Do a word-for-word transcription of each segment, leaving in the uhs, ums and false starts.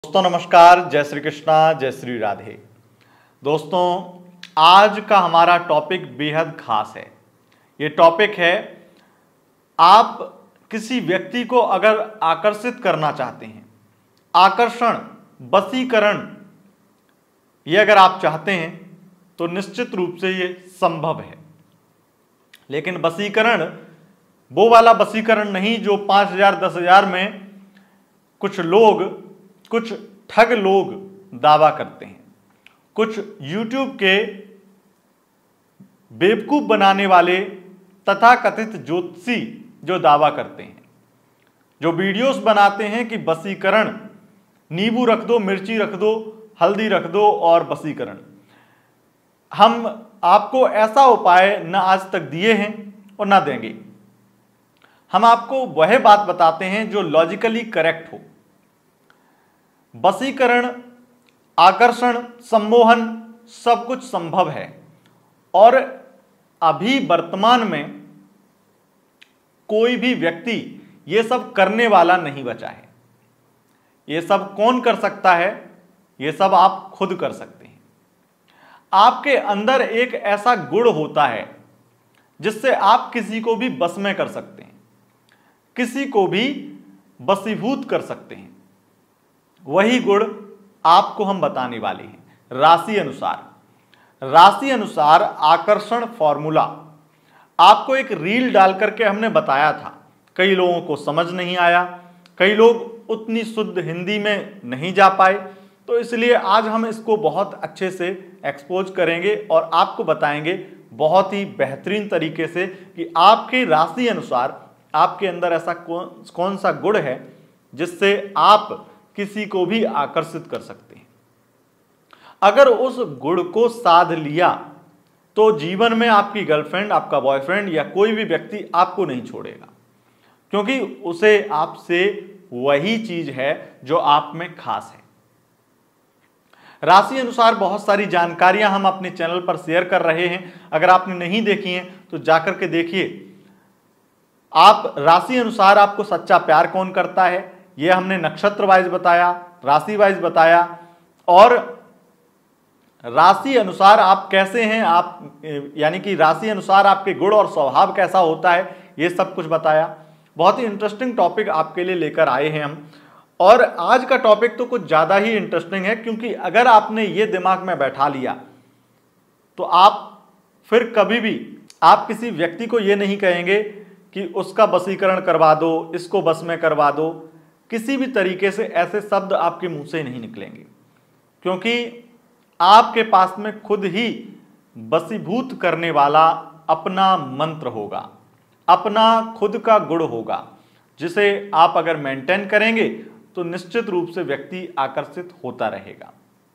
दोस्तों नमस्कार, जय श्री कृष्णा, जय श्री राधे। दोस्तों आज का हमारा टॉपिक बेहद खास है। ये टॉपिक है, आप किसी व्यक्ति को अगर आकर्षित करना चाहते हैं, आकर्षण, वशीकरण, ये अगर आप चाहते हैं तो निश्चित रूप से ये संभव है। लेकिन वशीकरण वो वाला वशीकरण नहीं जो पाँच हजार दस हजार में कुछ लोग, कुछ ठग लोग दावा करते हैं। कुछ यूट्यूब के बेवकूफ बनाने वाले तथाकथित ज्योतिषी जो दावा करते हैं, जो वीडियोस बनाते हैं कि वशीकरण, नींबू रख दो, मिर्ची रख दो, हल्दी रख दो और वशीकरण। हम आपको ऐसा उपाय न आज तक दिए हैं और ना देंगे। हम आपको वह बात बताते हैं जो लॉजिकली करेक्ट हो। वशीकरण, आकर्षण, सम्मोहन सब कुछ संभव है और अभी वर्तमान में कोई भी व्यक्ति ये सब करने वाला नहीं बचा है। ये सब कौन कर सकता है? ये सब आप खुद कर सकते हैं। आपके अंदर एक ऐसा गुण होता है जिससे आप किसी को भी बस में कर सकते हैं, किसी को भी वशीभूत कर सकते हैं। वही गुण आपको हम बताने वाले हैं। राशि अनुसार राशि अनुसार आकर्षण फॉर्मूला आपको एक रील डाल करके हमने बताया था। कई लोगों को समझ नहीं आया, कई लोग उतनी शुद्ध हिंदी में नहीं जा पाए, तो इसलिए आज हम इसको बहुत अच्छे से एक्सपोज करेंगे और आपको बताएंगे बहुत ही बेहतरीन तरीके से कि आपके राशि अनुसार आपके अंदर ऐसा कौन कौन सा गुण है जिससे आप किसी को भी आकर्षित कर सकते हैं। अगर उस गुण को साध लिया तो जीवन में आपकी गर्लफ्रेंड, आपका बॉयफ्रेंड या कोई भी व्यक्ति आपको नहीं छोड़ेगा, क्योंकि उसे आपसे वही चीज है जो आप में खास है। राशि अनुसार बहुत सारी जानकारियां हम अपने चैनल पर शेयर कर रहे हैं। अगर आपने नहीं देखी हैं तो जाकर के देखिए। आप राशि अनुसार आपको सच्चा प्यार कौन करता है, ये हमने नक्षत्र वाइज बताया, राशि वाइज बताया, और राशि अनुसार आप कैसे हैं, आप यानी कि राशि अनुसार आपके गुण और स्वभाव कैसा होता है, ये सब कुछ बताया। बहुत ही इंटरेस्टिंग टॉपिक आपके लिए लेकर आए हैं हम। और आज का टॉपिक तो कुछ ज़्यादा ही इंटरेस्टिंग है, क्योंकि अगर आपने ये दिमाग में बैठा लिया तो आप फिर कभी भी आप किसी व्यक्ति को ये नहीं कहेंगे कि उसका वशीकरण करवा दो, इसको बस में करवा दो। किसी भी तरीके से ऐसे शब्द आपके मुंह से नहीं निकलेंगे, क्योंकि आपके पास में खुद ही वशीभूत करने वाला अपना मंत्र होगा, अपना खुद का गुण होगा, जिसे आप अगर मेंटेन करेंगे तो निश्चित रूप से व्यक्ति आकर्षित होता रहेगा।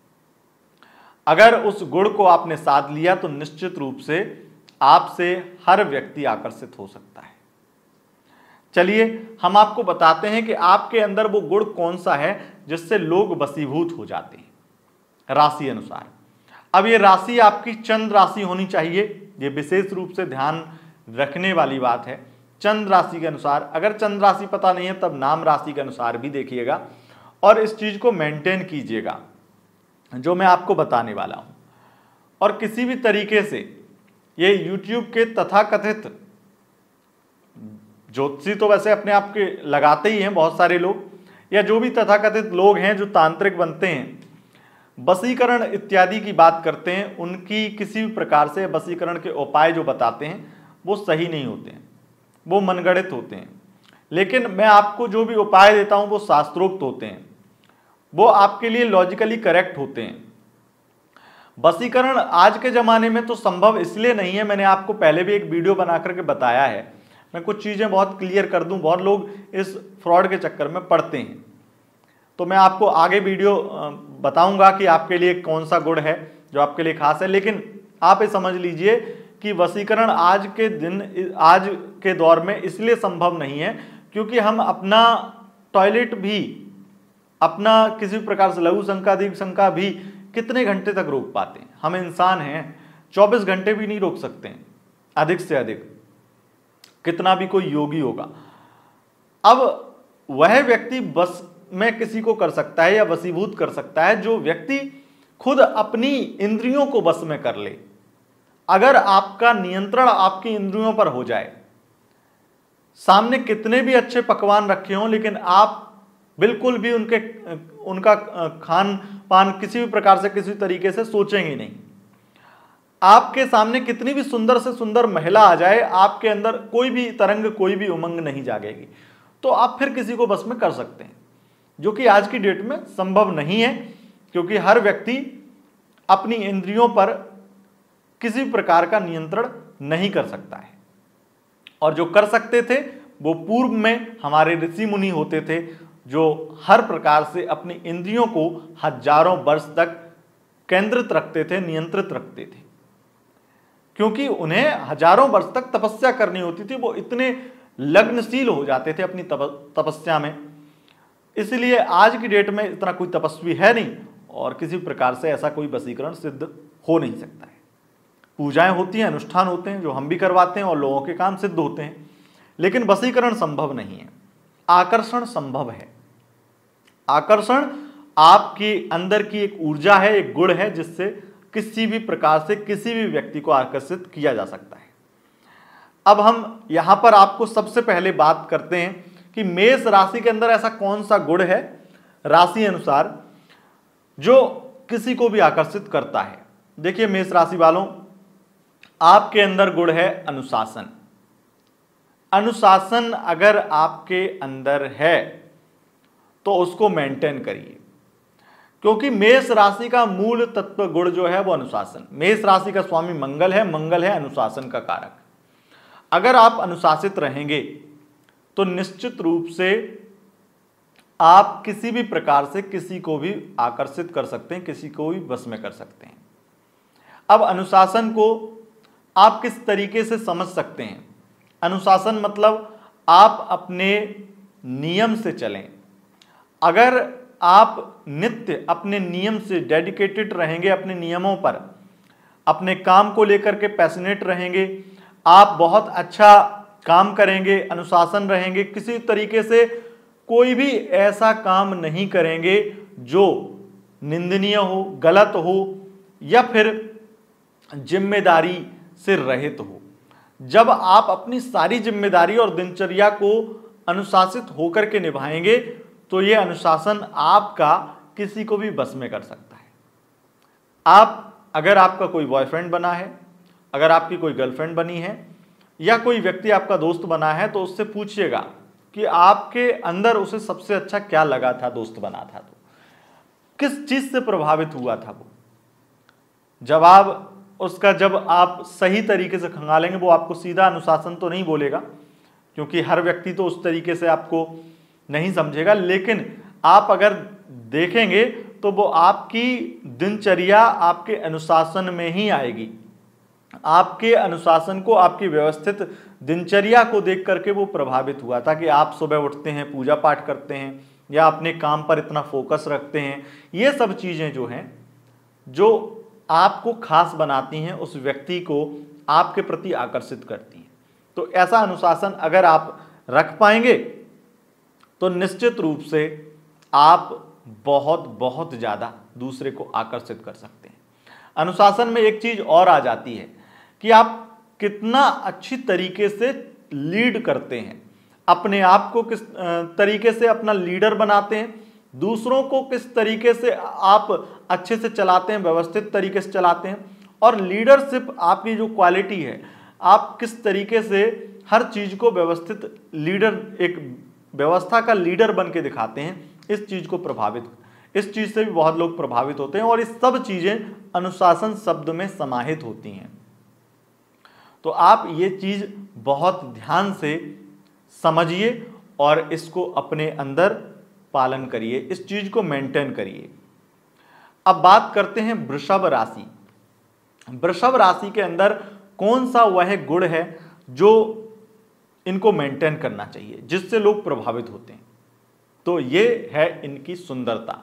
अगर उस गुण को आपने साध लिया तो निश्चित रूप से आपसे हर व्यक्ति आकर्षित हो सकता है। चलिए हम आपको बताते हैं कि आपके अंदर वो गुण कौन सा है जिससे लोग वशीभूत हो जाते हैं राशि अनुसार। अब ये राशि आपकी चंद्र राशि होनी चाहिए, ये विशेष रूप से ध्यान रखने वाली बात है। चंद्र राशि के अनुसार, अगर चंद्र राशि पता नहीं है तब नाम राशि के अनुसार भी देखिएगा और इस चीज को मेंटेन कीजिएगा जो मैं आपको बताने वाला हूं। और किसी भी तरीके से ये यूट्यूब के तथाकथित ज्योतिषी तो वैसे अपने आप के लगाते ही हैं बहुत सारे लोग, या जो भी तथाकथित लोग हैं जो तांत्रिक बनते हैं, वशीकरण इत्यादि की बात करते हैं, उनकी किसी भी प्रकार से वशीकरण के उपाय जो बताते हैं वो सही नहीं होते हैं, वो मनगढ़ंत होते हैं। लेकिन मैं आपको जो भी उपाय देता हूं वो शास्त्रोक्त होते हैं, वो आपके लिए लॉजिकली करेक्ट होते हैं। वशीकरण आज के ज़माने में तो संभव इसलिए नहीं है, मैंने आपको पहले भी एक वीडियो बना करके बताया है। मैं कुछ चीज़ें बहुत क्लियर कर दूं, बहुत लोग इस फ्रॉड के चक्कर में पड़ते हैं, तो मैं आपको आगे वीडियो बताऊंगा कि आपके लिए कौन सा गुण है जो आपके लिए खास है। लेकिन आप ये समझ लीजिए कि वशीकरण आज के दिन, आज के दौर में इसलिए संभव नहीं है क्योंकि हम अपना टॉयलेट भी, अपना किसी प्रकार से लघु शंका, दीर्घ शंका भी कितने घंटे तक रोक पाते हैं? हम इंसान हैं, चौबीस घंटे भी नहीं रोक सकते हैं अधिक से अधिक, कितना भी कोई योगी होगा। अब वह व्यक्ति बस में किसी को कर सकता है या वशीभूत कर सकता है जो व्यक्ति खुद अपनी इंद्रियों को बस में कर ले। अगर आपका नियंत्रण आपकी इंद्रियों पर हो जाए, सामने कितने भी अच्छे पकवान रखे हों लेकिन आप बिल्कुल भी उनके उनका खान पान किसी भी प्रकार से किसी तरीके से सोचेंगे नहीं। आपके सामने कितनी भी सुंदर से सुंदर महिला आ जाए, आपके अंदर कोई भी तरंग, कोई भी उमंग नहीं जागेगी। तो आप फिर किसी को बस में कर सकते हैं, जो कि आज की डेट में संभव नहीं है, क्योंकि हर व्यक्ति अपनी इंद्रियों पर किसी प्रकार का नियंत्रण नहीं कर सकता है। और जो कर सकते थे वो पूर्व में हमारे ऋषि मुनि होते थे, जो हर प्रकार से अपनी इंद्रियों को हजारों वर्ष तक केंद्रित रखते थे, नियंत्रित रखते थे, क्योंकि उन्हें हजारों वर्ष तक तपस्या करनी होती थी। वो इतने लग्नशील हो जाते थे अपनी तपस्या में। इसलिए आज की डेट में इतना कोई तपस्वी है नहीं और किसी प्रकार से ऐसा कोई वशीकरण सिद्ध हो नहीं सकता है। पूजाएं होती हैं, अनुष्ठान होते हैं जो हम भी करवाते हैं और लोगों के काम सिद्ध होते हैं, लेकिन वशीकरण संभव नहीं है। आकर्षण संभव है। आकर्षण आपके अंदर की एक ऊर्जा है, एक गुण है, जिससे किसी भी प्रकार से किसी भी व्यक्ति को आकर्षित किया जा सकता है। अब हम यहां पर आपको सबसे पहले बात करते हैं कि मेष राशि के अंदर ऐसा कौन सा गुण है राशि अनुसार जो किसी को भी आकर्षित करता है। देखिए मेष राशि वालों, आपके अंदर गुण है अनुशासन। अनुशासन अगर आपके अंदर है तो उसको मेंटेन करिए, क्योंकि मेष राशि का मूल तत्व गुण जो है वो अनुशासन। मेष राशि का स्वामी मंगल है, मंगल है अनुशासन का कारक। अगर आप अनुशासित रहेंगे तो निश्चित रूप से आप किसी भी प्रकार से किसी को भी आकर्षित कर सकते हैं, किसी को भी वश में कर सकते हैं। अब अनुशासन को आप किस तरीके से समझ सकते हैं? अनुशासन मतलब आप अपने नियम से चलें। अगर आप नित्य अपने नियम से डेडिकेटेड रहेंगे, अपने नियमों पर, अपने काम को लेकर के पैशनेट रहेंगे, आप बहुत अच्छा काम करेंगे, अनुशासन रहेंगे, किसी तरीके से कोई भी ऐसा काम नहीं करेंगे जो निंदनीय हो, गलत हो या फिर जिम्मेदारी से रहित हो। जब आप अपनी सारी जिम्मेदारी और दिनचर्या को अनुशासित होकर के निभाएंगे तो ये अनुशासन आपका किसी को भी बस में कर सकता है। आप अगर आपका कोई बॉयफ्रेंड बना है, अगर आपकी कोई गर्लफ्रेंड बनी है या कोई व्यक्ति आपका दोस्त बना है, तो उससे पूछिएगा कि आपके अंदर उसे सबसे अच्छा क्या लगा था दोस्त बना था तो, किस चीज से प्रभावित हुआ था वो। जवाब उसका जब आप सही तरीके से खंगालेंगे, वो आपको सीधा अनुशासन तो नहीं बोलेगा, क्योंकि हर व्यक्ति तो उस तरीके से आपको नहीं समझेगा, लेकिन आप अगर देखेंगे तो वो आपकी दिनचर्या आपके अनुशासन में ही आएगी। आपके अनुशासन को, आपकी व्यवस्थित दिनचर्या को देख करके वो प्रभावित हुआ था कि आप सुबह उठते हैं, पूजा पाठ करते हैं या अपने काम पर इतना फोकस रखते हैं। ये सब चीजें जो हैं जो आपको खास बनाती हैं, उस व्यक्ति को आपके प्रति आकर्षित करती हैं। तो ऐसा अनुशासन अगर आप रख पाएंगे तो निश्चित रूप से आप बहुत बहुत ज़्यादा दूसरे को आकर्षित कर सकते हैं। अनुशासन में एक चीज़ और आ जाती है कि आप कितना अच्छी तरीके से लीड करते हैं, अपने आप को किस तरीके से अपना लीडर बनाते हैं, दूसरों को किस तरीके से आप अच्छे से चलाते हैं, व्यवस्थित तरीके से चलाते हैं, और लीडरशिप आपकी जो क्वालिटी है, आप किस तरीके से हर चीज़ को व्यवस्थित लीडर, एक व्यवस्था का लीडर बन के दिखाते हैं। इस चीज़ को प्रभावित इस चीज़ से भी बहुत लोग प्रभावित होते हैं और इस सब चीज़ें अनुशासन शब्द में समाहित होती हैं। तो आप ये चीज़ बहुत ध्यान से समझिए और इसको अपने अंदर पालन करिए, इस चीज़ को मेंटेन करिए। अब बात करते हैं वृषभ राशि। वृषभ राशि के अंदर कौन सा वह गुण है जो इनको मेंटेन करना चाहिए, जिससे लोग प्रभावित होते हैं? तो ये है इनकी सुंदरता।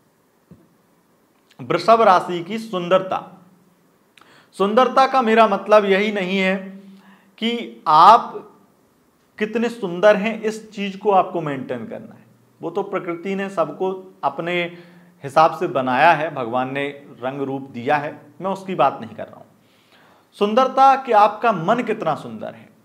वृषभ राशि की सुंदरता। सुंदरता का मेरा मतलब यही नहीं है कि आप कितने सुंदर हैं, इस चीज को आपको मेंटेन करना है। वो तो प्रकृति ने सबको अपने हिसाब से बनाया है, भगवान ने रंग रूप दिया है, मैं उसकी बात नहीं कर रहा हूं। सुंदरता कि आपका मन कितना सुंदर है।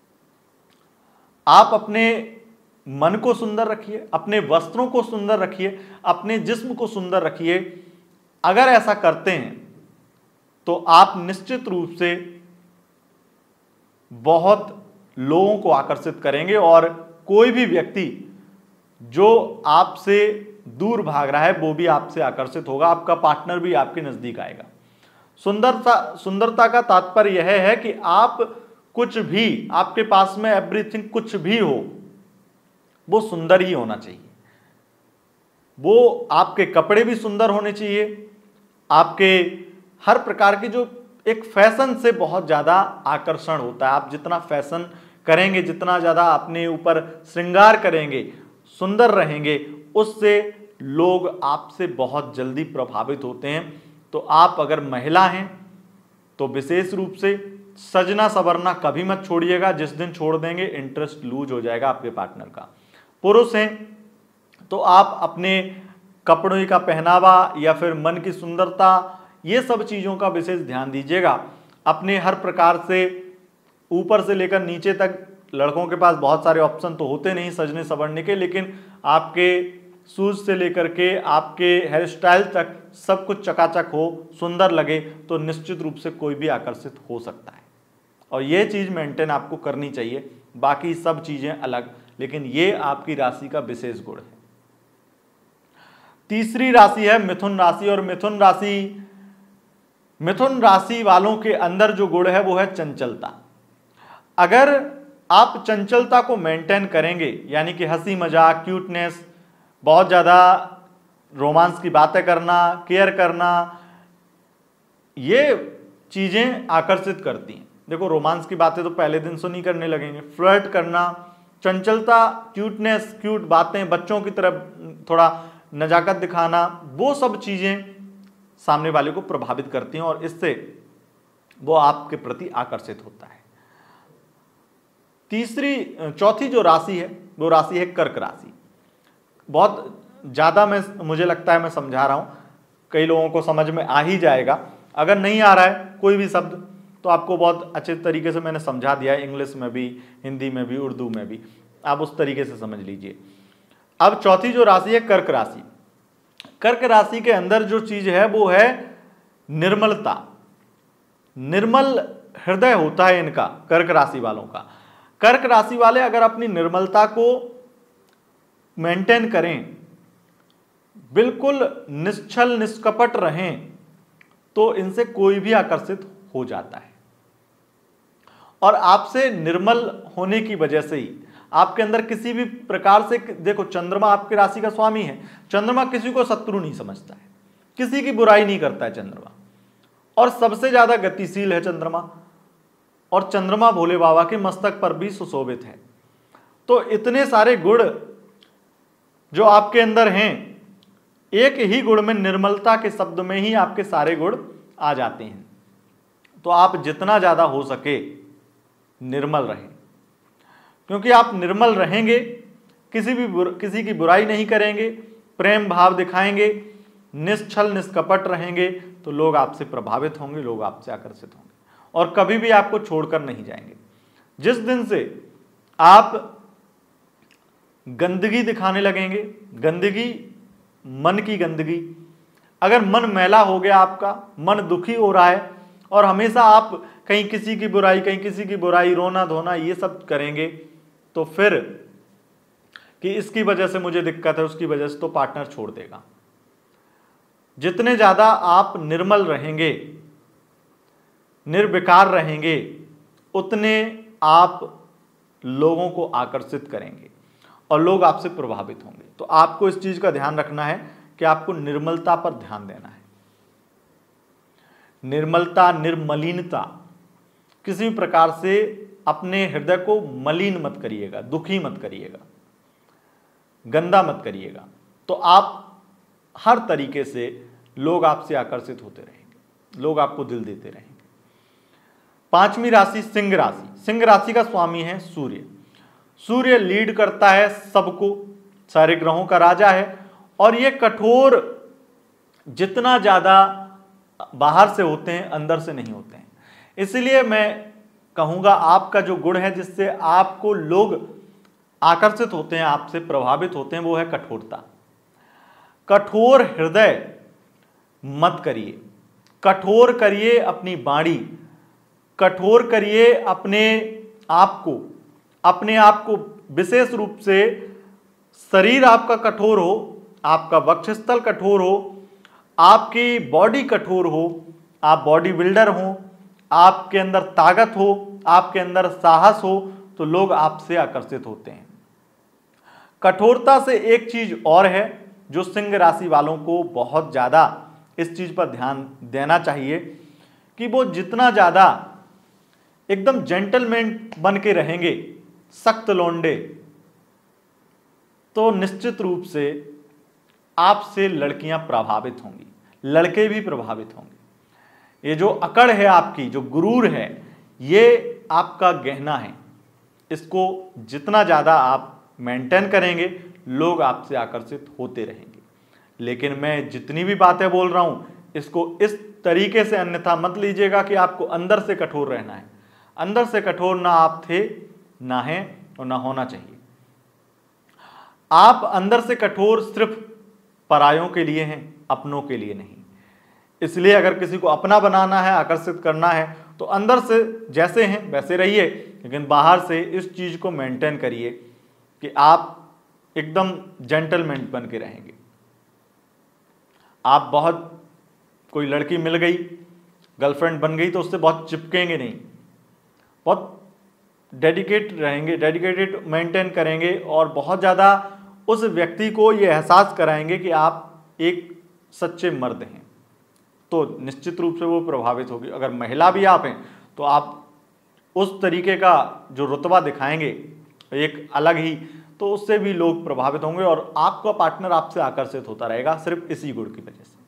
आप अपने मन को सुंदर रखिए, अपने वस्त्रों को सुंदर रखिए, अपने जिस्म को सुंदर रखिए। अगर ऐसा करते हैं तो आप निश्चित रूप से बहुत लोगों को आकर्षित करेंगे और कोई भी व्यक्ति जो आपसे दूर भाग रहा है वो भी आपसे आकर्षित होगा, आपका पार्टनर भी आपके नजदीक आएगा। सुंदरता सुंदरता का तात्पर्य यह है कि आप कुछ भी, आपके पास में एवरीथिंग कुछ भी हो वो सुंदर ही होना चाहिए। वो आपके कपड़े भी सुंदर होने चाहिए, आपके हर प्रकार की जो एक फैशन से बहुत ज़्यादा आकर्षण होता है। आप जितना फैशन करेंगे, जितना ज़्यादा अपने ऊपर श्रृंगार करेंगे, सुंदर रहेंगे, उससे लोग आपसे बहुत जल्दी प्रभावित होते हैं। तो आप अगर महिला हैं तो विशेष रूप से सजना संवरना कभी मत छोड़िएगा। जिस दिन छोड़ देंगे इंटरेस्ट लूज हो जाएगा आपके पार्टनर का। पुरुष हैं तो आप अपने कपड़ों का पहनावा या फिर मन की सुंदरता, ये सब चीज़ों का विशेष ध्यान दीजिएगा। अपने हर प्रकार से ऊपर से लेकर नीचे तक, लड़कों के पास बहुत सारे ऑप्शन तो होते नहीं सजने संवरने के, लेकिन आपके शूज से लेकर के आपके हेयर स्टाइल तक सब कुछ चकाचक हो, सुंदर लगे, तो निश्चित रूप से कोई भी आकर्षित हो सकता है। और ये चीज़ मेंटेन आपको करनी चाहिए। बाकी सब चीज़ें अलग, लेकिन ये आपकी राशि का विशेष गुण है। तीसरी राशि है मिथुन राशि। और मिथुन राशि मिथुन राशि वालों के अंदर जो गुण है वो है चंचलता। अगर आप चंचलता को मेंटेन करेंगे, यानी कि हंसी मजाक, क्यूटनेस, बहुत ज़्यादा रोमांस की बातें करना, केयर करना, ये चीज़ें आकर्षित करती हैं। देखो, रोमांस की बातें तो पहले दिन से नहीं करने लगेंगे। फ्लर्ट करना, चंचलता, क्यूटनेस, क्यूट बातें, बच्चों की तरह थोड़ा नजाकत दिखाना, वो सब चीज़ें सामने वाले को प्रभावित करती हैं और इससे वो आपके प्रति आकर्षित होता है। तीसरी चौथी जो राशि है वो राशि है कर्क राशि। बहुत ज़्यादा मैं मुझे लगता है मैं समझा रहा हूँ, कई लोगों को समझ में आ ही जाएगा। अगर नहीं आ रहा है कोई भी शब्द तो आपको बहुत अच्छे तरीके से मैंने समझा दिया है, इंग्लिश में भी, हिंदी में भी, उर्दू में भी, आप उस तरीके से समझ लीजिए। अब चौथी जो राशि है कर्क राशि। कर्क राशि के अंदर जो चीज है वो है निर्मलता। निर्मल हृदय होता है इनका, कर्क राशि वालों का। कर्क राशि वाले अगर अपनी निर्मलता को मेंटेन करें, बिल्कुल निश्चल निष्कपट रहें, तो इनसे कोई भी आकर्षित हो जाता है। और आपसे निर्मल होने की वजह से ही आपके अंदर किसी भी प्रकार से, देखो चंद्रमा आपकी राशि का स्वामी है, चंद्रमा किसी को शत्रु नहीं समझता है, किसी की बुराई नहीं करता है चंद्रमा, और सबसे ज्यादा गतिशील है चंद्रमा, और चंद्रमा भोले बाबा के मस्तक पर भी सुशोभित है। तो इतने सारे गुण जो आपके अंदर हैं, एक ही गुण में, निर्मलता के शब्द में ही आपके सारे गुण आ जाते हैं। तो आप जितना ज्यादा हो सके निर्मल रहें, क्योंकि आप निर्मल रहेंगे, किसी भी बुर, किसी की बुराई नहीं करेंगे, प्रेम भाव दिखाएंगे, निश्चल निष्कपट रहेंगे, तो लोग आपसे प्रभावित होंगे, लोग आपसे आकर्षित होंगे और कभी भी आपको छोड़कर नहीं जाएंगे। जिस दिन से आप गंदगी दिखाने लगेंगे, गंदगी, मन की गंदगी, अगर मन मैला हो गया, आपका मन दुखी हो रहा है और हमेशा आप कहीं किसी की बुराई, कहीं किसी की बुराई, रोना धोना, ये सब करेंगे, तो फिर कि इसकी वजह से मुझे दिक्कत है, उसकी वजह से, तो पार्टनर छोड़ देगा। जितने ज्यादा आप निर्मल रहेंगे, निर्विकार रहेंगे, उतने आप लोगों को आकर्षित करेंगे और लोग आपसे प्रभावित होंगे। तो आपको इस चीज का ध्यान रखना है कि आपको निर्मलता पर ध्यान देना है। निर्मलता, निर्मलीनता, किसी भी प्रकार से अपने हृदय को मलिन मत करिएगा, दुखी मत करिएगा, गंदा मत करिएगा, तो आप हर तरीके से लोग आपसे आकर्षित होते रहेंगे, लोग आपको दिल देते रहेंगे। पांचवी राशि सिंह राशि। सिंह राशि का स्वामी है सूर्य। सूर्य लीड करता है सबको, सारे ग्रहों का राजा है, और ये कठोर जितना ज़्यादा बाहर से होते हैं अंदर से नहीं होते हैं। इसलिए मैं कहूँगा आपका जो गुण है जिससे आपको लोग आकर्षित होते हैं, आपसे प्रभावित होते हैं, वो है कठोरता। कठोर हृदय मत करिए, कठोर करिए अपनी वाणी, कठोर करिए अपने आप को, अपने आप को विशेष रूप से शरीर आपका कठोर हो, आपका वक्षस्थल कठोर हो, आपकी बॉडी कठोर हो, आप बॉडी बिल्डर हो, आपके अंदर ताकत हो, आपके अंदर साहस हो, तो लोग आपसे आकर्षित होते हैं। कठोरता से एक चीज और है जो सिंह राशि वालों को बहुत ज्यादा इस चीज पर ध्यान देना चाहिए कि वो जितना ज्यादा एकदम जेंटलमैन बन के रहेंगे, सख्त लौंडे, तो निश्चित रूप से आपसे लड़कियां प्रभावित होंगी, लड़के भी प्रभावित होंगे। ये जो अकड़ है आपकी, जो गुरूर है, ये आपका गहना है। इसको जितना ज़्यादा आप मेंटेन करेंगे, लोग आपसे आकर्षित होते रहेंगे। लेकिन मैं जितनी भी बातें बोल रहा हूँ, इसको इस तरीके से अन्यथा मत लीजिएगा कि आपको अंदर से कठोर रहना है। अंदर से कठोर ना आप थे, ना हैं और ना होना चाहिए। आप अंदर से कठोर सिर्फ परायों के लिए हैं, अपनों के लिए नहीं। इसलिए अगर किसी को अपना बनाना है, आकर्षित करना है, तो अंदर से जैसे हैं वैसे रहिए, लेकिन बाहर से इस चीज को मेंटेन करिए कि आप एकदम जेंटलमैन बन के रहेंगे। आप बहुत कोई लड़की मिल गई, गर्लफ्रेंड बन गई, तो उससे बहुत चिपकेंगे नहीं, बहुत डेडिकेट रहेंगे, डेडिकेटेड मेंटेन करेंगे और बहुत ज़्यादा उस व्यक्ति को ये एहसास कराएंगे कि आप एक सच्चे मर्द हैं, तो निश्चित रूप से वो प्रभावित होगी। अगर महिला भी आप हैं तो आप उस तरीके का जो रुतबा दिखाएंगे एक अलग ही, तो उससे भी लोग प्रभावित होंगे और आपका पार्टनर आपसे आकर्षित होता रहेगा सिर्फ इसी गुण की वजह से।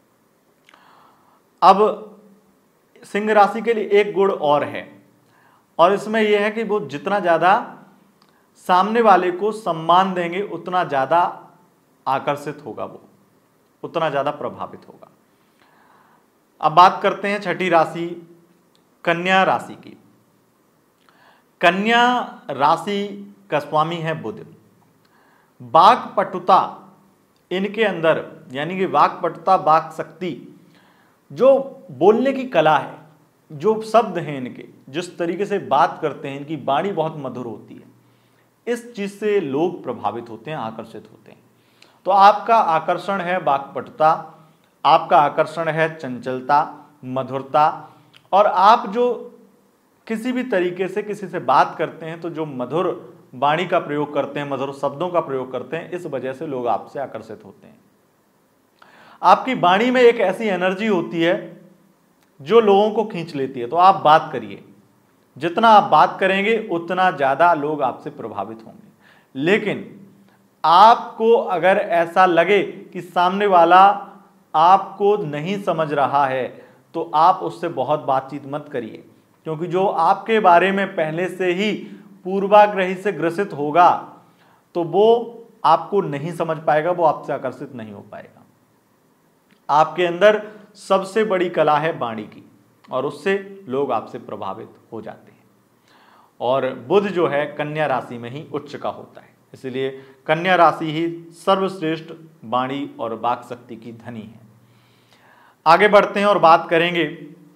अब सिंह राशि के लिए एक गुण और है, और इसमें यह है कि वो जितना ज़्यादा सामने वाले को सम्मान देंगे, उतना ज़्यादा आकर्षित होगा, वो उतना ज़्यादा प्रभावित होगा। अब बात करते हैं छठी राशि कन्या राशि की। कन्या राशि का स्वामी है बुध। वाक्पटुता इनके अंदर, यानी कि वाक्पटुता, वाक शक्ति, जो बोलने की कला है, जो शब्द हैं इनके, जिस तरीके से बात करते हैं, इनकी वाणी बहुत मधुर होती है, इस चीज से लोग प्रभावित होते हैं, आकर्षित होते हैं। तो आपका आकर्षण है वाक्पटुता, आपका आकर्षण है चंचलता, मधुरता, और आप जो किसी भी तरीके से किसी से बात करते हैं तो जो मधुर वाणी का प्रयोग करते हैं, मधुर शब्दों का प्रयोग करते हैं, इस वजह से लोग आपसे आकर्षित होते हैं। आपकी वाणी में एक ऐसी एनर्जी होती है जो लोगों को खींच लेती है। तो आप बात करिए, जितना आप बात करेंगे उतना ज़्यादा लोग आपसे प्रभावित होंगे। लेकिन आपको अगर ऐसा लगे कि सामने वाला आपको नहीं समझ रहा है, तो आप उससे बहुत बातचीत मत करिए, क्योंकि जो आपके बारे में पहले से ही पूर्वाग्रही से ग्रसित होगा, तो वो आपको नहीं समझ पाएगा, वो आपसे आकर्षित नहीं हो पाएगा। आपके अंदर सबसे बड़ी कला है वाणी की, और उससे लोग आपसे प्रभावित हो जाते हैं। और बुध जो है कन्या राशि में ही उच्च का होता है, इसलिए कन्या राशि ही सर्वश्रेष्ठ वाणी और वाक शक्ति की धनी है। आगे बढ़ते हैं और बात करेंगे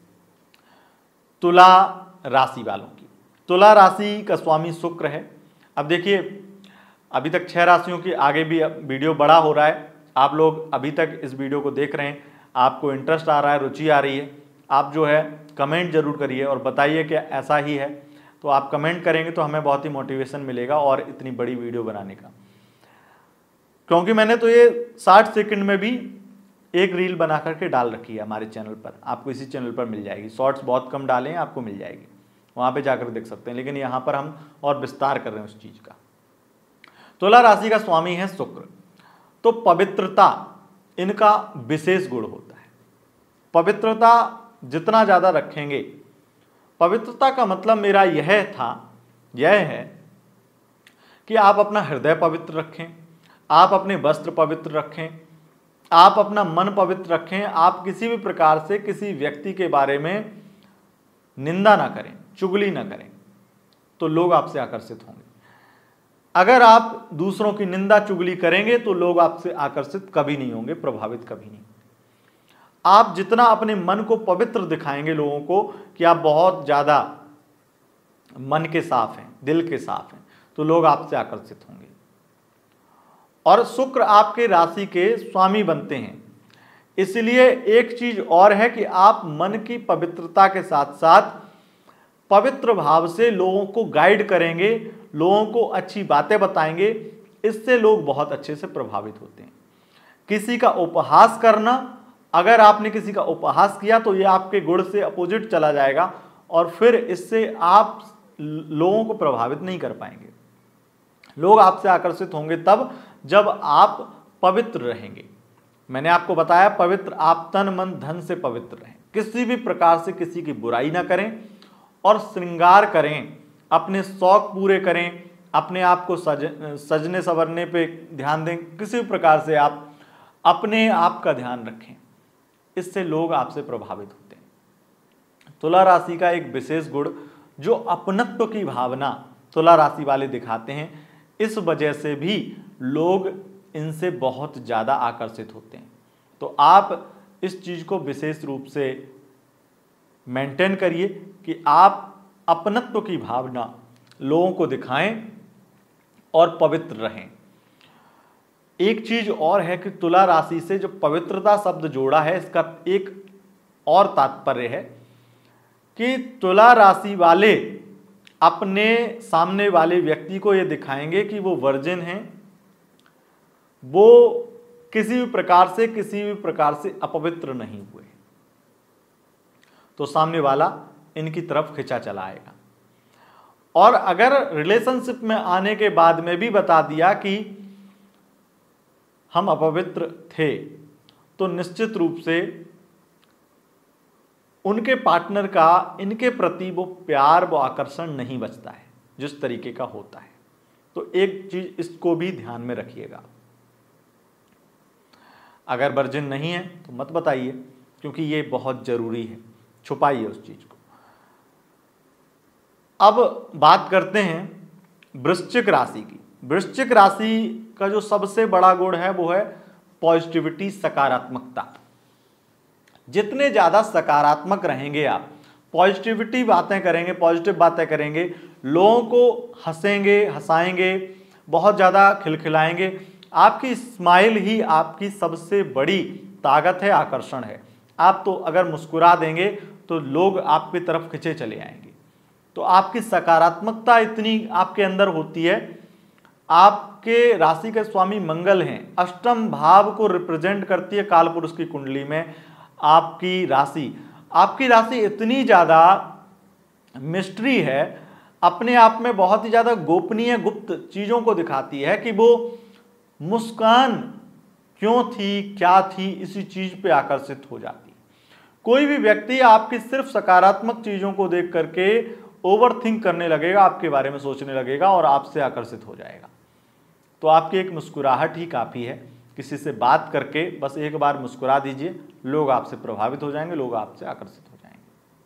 तुला राशि वालों की। तुला राशि का स्वामी शुक्र है। अब देखिए, अभी तक छह राशियों की, आगे भी वीडियो बड़ा हो रहा है। आप लोग अभी तक इस वीडियो को देख रहे हैं, आपको इंटरेस्ट आ रहा है, रुचि आ रही है, आप जो है कमेंट जरूर करिए और बताइए कि ऐसा ही है। तो आप कमेंट करेंगे तो हमें बहुत ही मोटिवेशन मिलेगा और इतनी बड़ी वीडियो बनाने का, क्योंकि मैंने तो ये साठ सेकंड में भी एक रील बना करके डाल रखी है हमारे चैनल पर, आपको इसी चैनल पर मिल जाएगी। शॉर्ट्स बहुत कम डाले हैं, आपको मिल जाएगी, वहाँ पे जाकर देख सकते हैं, लेकिन यहाँ पर हम और विस्तार कर रहे हैं उस चीज़ का। तुला राशि का स्वामी है शुक्र। तो पवित्रता इनका विशेष गुण होता है। पवित्रता जितना ज़्यादा रखेंगे, पवित्रता का मतलब मेरा यह था, यह है कि आप अपना हृदय पवित्र रखें, आप अपने वस्त्र पवित्र रखें, आप अपना मन पवित्र रखें, आप किसी भी प्रकार से किसी व्यक्ति के बारे में निंदा ना करें, चुगली ना करें, तो लोग आपसे आकर्षित होंगे। अगर आप दूसरों की निंदा चुगली करेंगे तो लोग आपसे आकर्षित कभी नहीं होंगे, प्रभावित कभी नहीं। आप जितना अपने मन को पवित्र दिखाएंगे लोगों को कि आप बहुत ज्यादा मन के साफ हैं, दिल के साफ हैं, तो लोग आपसे आकर्षित होंगे। और शुक्र आपके राशि के स्वामी बनते हैं, इसलिए एक चीज और है कि आप मन की पवित्रता के साथ साथ पवित्र भाव से लोगों को गाइड करेंगे, लोगों को अच्छी बातें बताएंगे, इससे लोग बहुत अच्छे से प्रभावित होते हैं। किसी का उपहास करना, अगर आपने किसी का उपहास किया तो ये आपके गुण से अपोजिट चला जाएगा और फिर इससे आप लोगों को प्रभावित नहीं कर पाएंगे। लोग आपसे आकर्षित होंगे तब जब आप पवित्र रहेंगे। मैंने आपको बताया पवित्र, आप तन मन धन से पवित्र रहें, किसी भी प्रकार से किसी की बुराई ना करें और श्रृंगार करें, अपने शौक पूरे करें, अपने आप को सज सजने संवरने पे ध्यान दें, किसी भी प्रकार से आप अपने आप का ध्यान रखें, इससे लोग आपसे प्रभावित होते हैं। तुला राशि का एक विशेष गुण जो अपनत्व की भावना तुला राशि वाले दिखाते हैं, इस वजह से भी लोग इनसे बहुत ज़्यादा आकर्षित होते हैं। तो आप इस चीज़ को विशेष रूप से मेंटेन करिए कि आप अपनत्व की भावना लोगों को दिखाएं और पवित्र रहें। एक चीज और है कि तुला राशि से जो पवित्रता शब्द जोड़ा है, इसका एक और तात्पर्य है कि तुला राशि वाले अपने सामने वाले व्यक्ति को यह दिखाएंगे कि वो वर्जिन हैं, वो किसी भी प्रकार से किसी भी प्रकार से अपवित्र नहीं हुए, तो सामने वाला इनकी तरफ खिंचा चला आएगा। और अगर रिलेशनशिप में आने के बाद में भी बता दिया कि हम अपवित्र थे, तो निश्चित रूप से उनके पार्टनर का इनके प्रति वो प्यार, वो आकर्षण नहीं बचता है जिस तरीके का होता है। तो एक चीज इसको भी ध्यान में रखिएगा। अगर वर्जिन नहीं है तो मत बताइए, क्योंकि ये बहुत जरूरी है, छुपाइए उस चीज को। अब बात करते हैं वृश्चिक राशि की। वृश्चिक राशि का जो सबसे बड़ा गुण है वो है पॉजिटिविटी, सकारात्मकता। जितने ज्यादा सकारात्मक रहेंगे आप, पॉजिटिविटी बातें करेंगे, पॉजिटिव बातें करेंगे, लोगों को हंसेंगे, हंसाएंगे, बहुत ज्यादा खिलखिलाएंगे, आपकी स्माइल ही आपकी सबसे बड़ी ताकत है, आकर्षण है। आप तो अगर मुस्कुरा देंगे तो लोग आपकी तरफ खिंचे चले आएंगे। तो आपकी सकारात्मकता इतनी आपके अंदर होती है। आपके राशि के स्वामी मंगल हैं, अष्टम भाव को रिप्रेजेंट करती है कालपुरुष की कुंडली में। आपकी राशि आपकी राशि इतनी ज्यादा मिस्ट्री है, अपने आप में बहुत ही ज्यादा गोपनीय, गुप्त चीजों को दिखाती है कि वो मुस्कान क्यों थी, क्या थी, इसी चीज पे आकर्षित हो जाती। कोई भी व्यक्ति आपकी सिर्फ सकारात्मक चीजों को देख करके ओवर थिंक करने लगेगा, आपके बारे में सोचने लगेगा और आपसे आकर्षित हो जाएगा। तो आपकी एक मुस्कुराहट ही काफी है। किसी से बात करके बस एक बार मुस्कुरा दीजिए, लोग आपसे प्रभावित हो जाएंगे, लोग आपसे आकर्षित हो जाएंगे।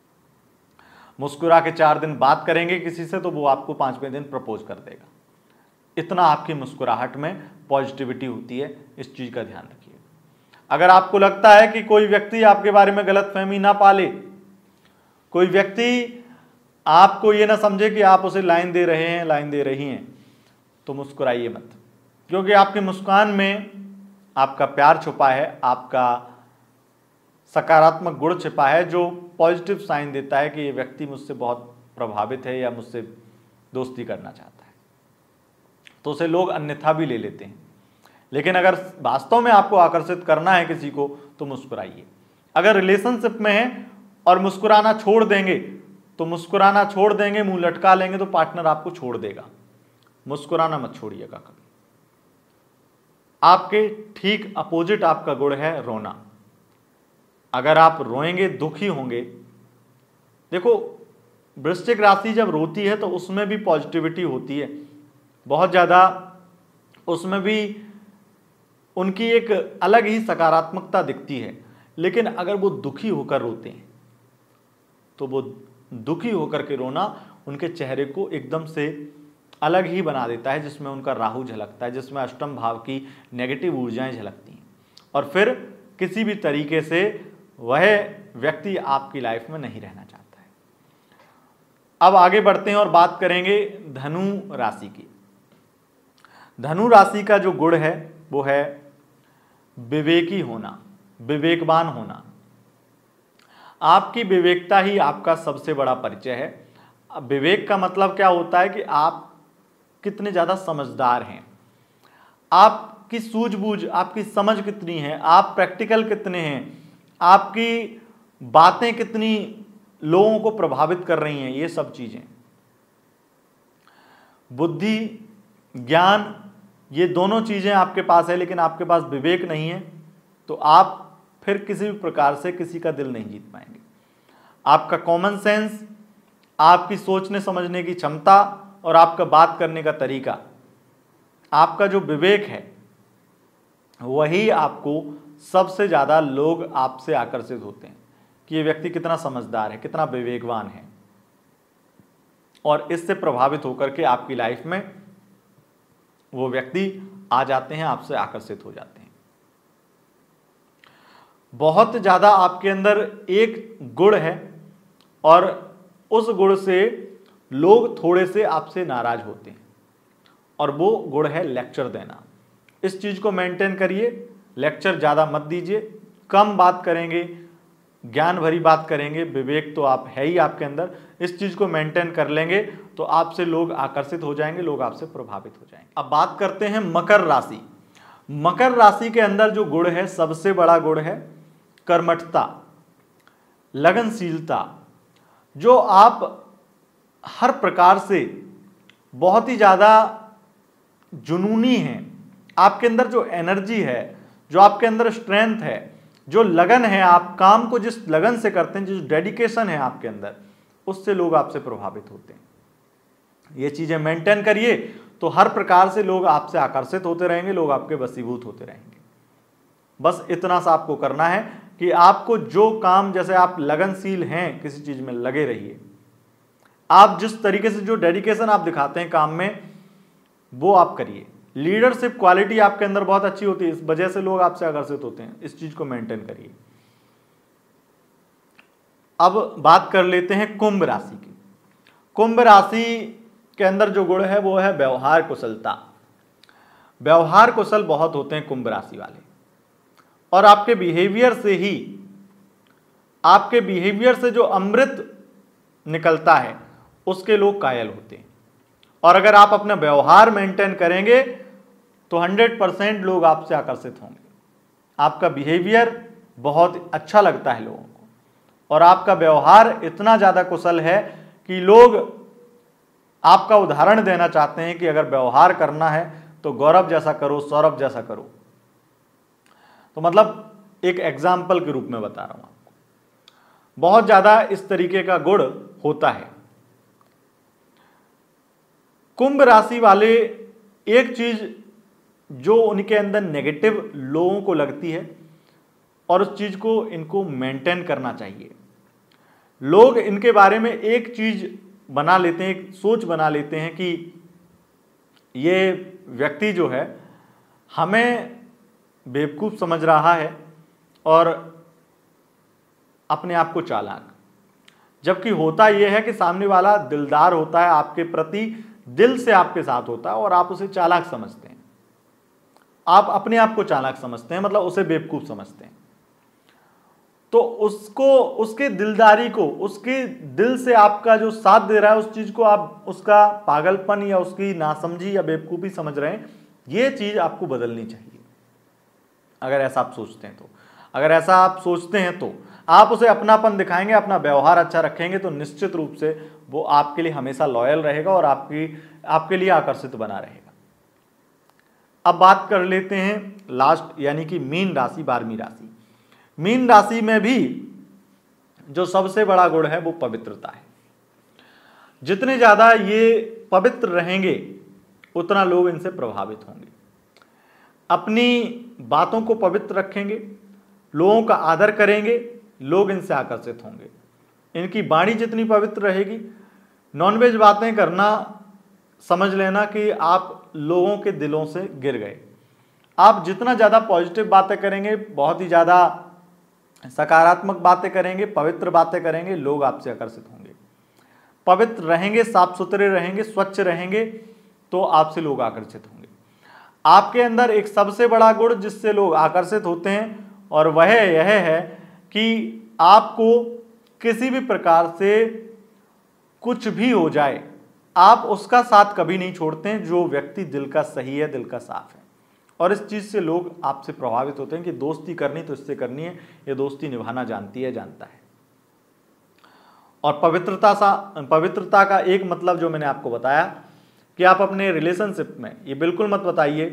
मुस्कुरा के चार दिन बात करेंगे किसी से तो वो आपको पांचवें दिन प्रपोज कर देगा। इतना आपकी मुस्कुराहट में पॉजिटिविटी होती है, इस चीज का ध्यान रखिए। अगर आपको लगता है कि कोई व्यक्ति आपके बारे में गलतफहमी ना पाले, कोई व्यक्ति आपको ये ना समझे कि आप उसे लाइन दे रहे हैं, लाइन दे रही हैं, तो मुस्कुराइए मत, क्योंकि आपकी मुस्कान में आपका प्यार छुपा है, आपका सकारात्मक गुण छिपा है, जो पॉजिटिव साइन देता है कि ये व्यक्ति मुझसे बहुत प्रभावित है या मुझसे दोस्ती करना चाहता है। तो उसे लोग अन्यथा भी ले लेते हैं। लेकिन अगर वास्तव में आपको आकर्षित करना है किसी को तो मुस्कुराइए। अगर रिलेशनशिप में है और मुस्कुराना छोड़ देंगे तो मुस्कुराना छोड़ देंगे, मुंह लटका लेंगे तो पार्टनर आपको छोड़ देगा। मुस्कुराना मत छोड़िएगा कभी। आपके ठीक अपोजिट आपका गुण है रोना। अगर आप रोएंगे, दुखी होंगे, देखो वृश्चिक राशि जब रोती है तो उसमें भी पॉजिटिविटी होती है, बहुत ज्यादा उसमें भी उनकी एक अलग ही सकारात्मकता दिखती है। लेकिन अगर वो दुखी होकर रोते हैं तो वो दुखी होकर के रोना उनके चेहरे को एकदम से अलग ही बना देता है, जिसमें उनका राहु झलकता है, जिसमें अष्टम भाव की नेगेटिव ऊर्जाएं झलकती हैं, और फिर किसी भी तरीके से वह व्यक्ति आपकी लाइफ में नहीं रहना चाहता है। अब आगे बढ़ते हैं और बात करेंगे धनु राशि की। धनु राशि का जो गुण है वो है विवेकी होना, विवेकवान होना। आपकी विवेकता ही आपका सबसे बड़ा परिचय है। अब विवेक का मतलब क्या होता है कि आप कितने ज़्यादा समझदार हैं, आपकी सूझबूझ, आपकी समझ कितनी है, आप प्रैक्टिकल कितने हैं, आपकी बातें कितनी लोगों को प्रभावित कर रही हैं, ये सब चीज़ें। बुद्धि, ज्ञान, ये दोनों चीज़ें आपके पास है, लेकिन आपके पास विवेक नहीं है, तो आप फिर किसी भी प्रकार से किसी का दिल नहीं जीत पाएंगे। आपका कॉमन सेंस, आपकी सोचने समझने की क्षमता और आपका बात करने का तरीका, आपका जो विवेक है, वही आपको सबसे ज़्यादा लोग आपसे आकर्षित होते हैं कि ये व्यक्ति कितना समझदार है, कितना विवेकवान है, और इससे प्रभावित होकर के आपकी लाइफ में वो व्यक्ति आ जाते हैं, आपसे आकर्षित हो जाते हैं। बहुत ज़्यादा आपके अंदर एक गुण है और उस गुण से लोग थोड़े से आपसे नाराज होते हैं, और वो गुण है लेक्चर देना। इस चीज़ को मेंटेन करिए, लेक्चर ज़्यादा मत दीजिए, कम बात करेंगे, ज्ञान भरी बात करेंगे, विवेक तो आप है ही आपके अंदर, इस चीज़ को मेंटेन कर लेंगे तो आपसे लोग आकर्षित हो जाएंगे, लोग आपसे प्रभावित हो जाएंगे। अब बात करते हैं मकर राशि। मकर राशि के अंदर जो गुण है, सबसे बड़ा गुण है कर्मठता, लगनशीलता। जो आप हर प्रकार से बहुत ही ज़्यादा जुनूनी हैं, आपके अंदर जो एनर्जी है, जो आपके अंदर स्ट्रेंथ है, जो लगन है, आप काम को जिस लगन से करते हैं, जिस डेडिकेशन है आपके अंदर, उससे लोग आपसे प्रभावित होते हैं। ये चीज़ें मेंटेन करिए तो हर प्रकार से लोग आपसे आकर्षित होते रहेंगे, लोग आपके वशीभूत होते रहेंगे। बस इतना सा आपको करना है कि आपको जो काम, जैसे आप लगनशील हैं, किसी चीज़ में लगे रहिए। आप जिस तरीके से जो डेडिकेशन आप दिखाते हैं काम में, वो आप करिए। लीडरशिप क्वालिटी आपके अंदर बहुत अच्छी होती है, इस वजह से लोग आपसे आकर्षित होते हैं। इस चीज को मेंटेन करिए। अब बात कर लेते हैं कुंभ राशि की। कुंभ राशि के अंदर जो गुण है वो है व्यवहार कुशलता। व्यवहार कुशल बहुत होते हैं कुंभ राशि वाले, और आपके बिहेवियर से ही, आपके बिहेवियर से जो अमृत निकलता है उसके लोग कायल होते हैं। और अगर आप अपना व्यवहार मेंटेन करेंगे तो हंड्रेड परसेंट लोग आपसे आकर्षित होंगे। आपका बिहेवियर बहुत अच्छा लगता है लोगों को, और आपका व्यवहार इतना ज़्यादा कुशल है कि लोग आपका उदाहरण देना चाहते हैं कि अगर व्यवहार करना है तो गौरव जैसा करो, सौरभ जैसा करो। तो मतलब एक एग्जाम्पल के रूप में बता रहा हूं आपको, बहुत ज़्यादा इस तरीके का गुण होता है। कुंभ राशि वाले, एक चीज जो उनके अंदर नेगेटिव लोगों को लगती है, और उस चीज को इनको मेंटेन करना चाहिए। लोग इनके बारे में एक चीज बना लेते हैं, एक सोच बना लेते हैं कि ये व्यक्ति जो है हमें बेवकूफ़ समझ रहा है और अपने आप को चालाक, जबकि होता यह है कि सामने वाला दिलदार होता है, आपके प्रति दिल से आपके साथ होता है, और आप उसे चालाक समझते हैं। आप अपने आप को चालाक समझते हैं, मतलब उसे बेवकूफ़ समझते हैं। तो उसको, उसके दिलदारी को, उसके दिल से आपका जो साथ दे रहा है, उस चीज़ को आप उसका पागलपन या उसकी नासमझी या बेवकूफ़ी समझ रहे हैं, ये चीज़ आपको बदलनी चाहिए। अगर ऐसा आप सोचते हैं तो अगर ऐसा आप सोचते हैं तो आप उसे अपनापन दिखाएंगे, अपना व्यवहार अच्छा रखेंगे, तो निश्चित रूप से वो आपके लिए हमेशा लॉयल रहेगा और आपकी आपके लिए आकर्षित बना रहेगा। अब बात कर लेते हैं लास्ट, यानी कि मीन राशि, बारहवीं राशि। मीन राशि में भी जो सबसे बड़ा गुण है वो पवित्रता है। जितने ज़्यादा ये पवित्र रहेंगे उतना लोग इनसे प्रभावित होंगे। अपनी बातों को पवित्र रखेंगे, लोगों का आदर करेंगे, लोग इनसे आकर्षित होंगे। इनकी वाणी जितनी पवित्र रहेगी, नॉनवेज बातें करना समझ लेना कि आप लोगों के दिलों से गिर गए। आप जितना ज़्यादा पॉजिटिव बातें करेंगे, बहुत ही ज़्यादा सकारात्मक बातें करेंगे, पवित्र बातें करेंगे, लोग आपसे आकर्षित होंगे। पवित्र रहेंगे, साफ सुथरे रहेंगे, स्वच्छ रहेंगे, तो आपसे लोग आकर्षित होंगे। आपके अंदर एक सबसे बड़ा गुण जिससे लोग आकर्षित होते हैं, और वह यह है कि आपको किसी भी प्रकार से कुछ भी हो जाए, आप उसका साथ कभी नहीं छोड़ते हैं। जो व्यक्ति दिल का सही है, दिल का साफ है, और इस चीज़ से लोग आपसे प्रभावित होते हैं कि दोस्ती करनी तो इससे करनी है, ये दोस्ती निभाना जानती है, जानता है। और पवित्रता सा पवित्रता का एक मतलब जो मैंने आपको बताया कि आप अपने रिलेशनशिप में ये बिल्कुल मत बताइए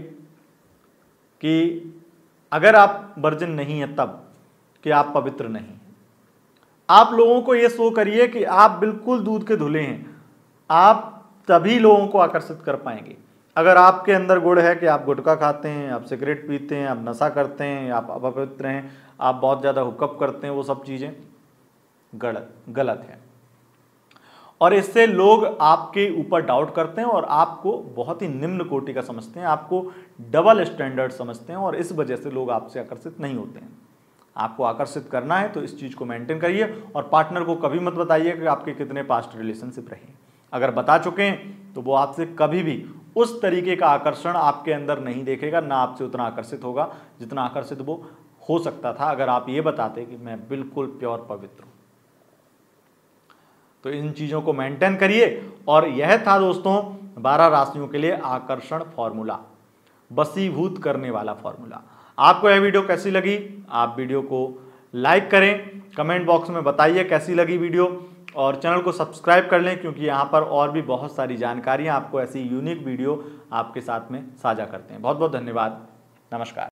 कि अगर आप वर्जिन नहीं हैं तब कि आप पवित्र नहीं हैं। आप लोगों को ये शो करिए कि आप बिल्कुल दूध के धुले हैं, आप तभी लोगों को आकर्षित कर पाएंगे। अगर आपके अंदर गुण है कि आप गुटखा खाते हैं, आप सिगरेट पीते हैं, आप नशा करते हैं, आप अपवित्र हैं, आप बहुत ज़्यादा हुकअप करते हैं, वो सब चीज़ें गलत गलत है, और इससे लोग आपके ऊपर डाउट करते हैं और आपको बहुत ही निम्न कोटि का समझते हैं, आपको डबल स्टैंडर्ड समझते हैं, और इस वजह से लोग आपसे आकर्षित नहीं होते हैं। आपको आकर्षित करना है तो इस चीज़ को मेंटेन करिए, और पार्टनर को कभी मत बताइए कि आपके कितने पास्ट रिलेशनशिप रहे। अगर बता चुके हैं तो वो आपसे कभी भी उस तरीके का आकर्षण आपके अंदर नहीं देखेगा, ना आपसे उतना आकर्षित होगा जितना आकर्षित वो हो सकता था अगर आप ये बताते कि मैं बिल्कुल प्योर पवित्र हूँ। तो इन चीज़ों को मेंटेन करिए। और यह था दोस्तों बारह राशियों के लिए आकर्षण फॉर्मूला, वशीभूत करने वाला फॉर्मूला। आपको यह वीडियो कैसी लगी? आप वीडियो को लाइक करें, कमेंट बॉक्स में बताइए कैसी लगी वीडियो, और चैनल को सब्सक्राइब कर लें, क्योंकि यहाँ पर और भी बहुत सारी जानकारियाँ आपको ऐसी यूनिक वीडियो आपके साथ में साझा करते हैं। बहुत बहुत धन्यवाद, नमस्कार।